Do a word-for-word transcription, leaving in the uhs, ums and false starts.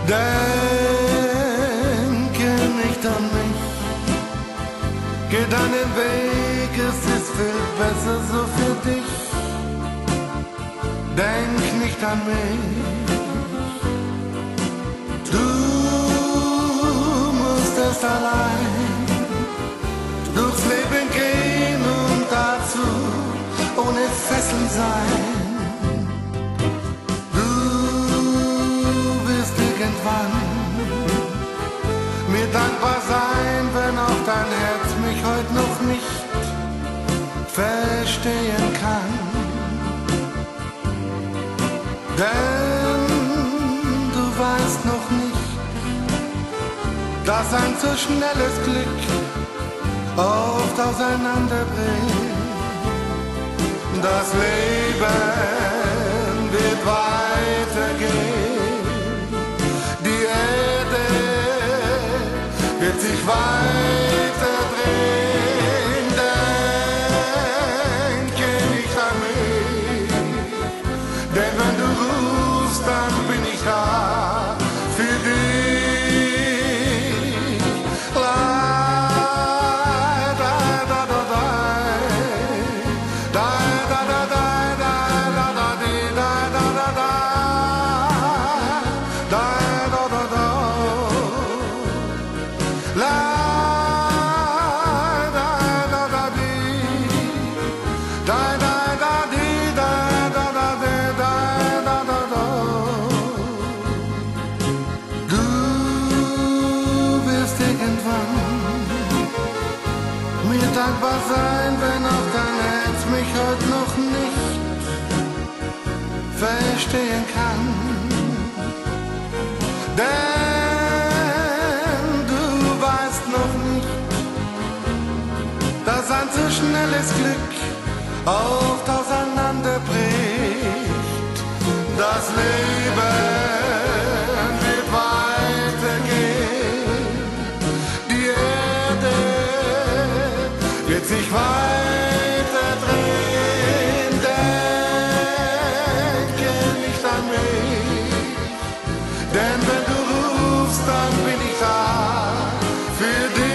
Denke nicht an mich, geh deinen Weg, es ist viel besser so für dich. Denk nicht an mich, du musst erst allein durchs Leben gehen und dazu ohne Fesseln sein. Mir dankbar sein, wenn auch dein Herz mich heute noch nicht verstehen kann. Denn du weißt noch nicht, dass ein zu schnelles Glück oft auseinanderbricht. Das Leben wird weitergehen. Wird sich weiter drehen, denke nicht an mich, denn wenn du rufst, dann bin ich da für dich. La, da, da, da, da, da, da, da, da, da, da, da, di, da, da, da, da, da, da, da, da. La da da da di, da da da di, da da da di, da da da da. Du wirst irgendwann mir dankbar sein, wenn auch dein Herz mich heute noch nicht verstehen kann. Denn dass ein zu schnelles Glück oft auseinanderbricht. Das Leben wird weitergehen. Die Erde wird sich weiter drehen. Denke nicht an mich, denn wenn du rufst, dann bin ich da für dich.